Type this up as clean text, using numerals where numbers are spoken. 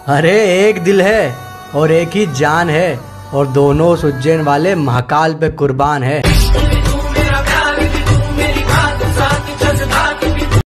अरे एक दिल है और एक ही जान है, और दोनों उस उज्जैन वाले महाकाल पे कुर्बान है।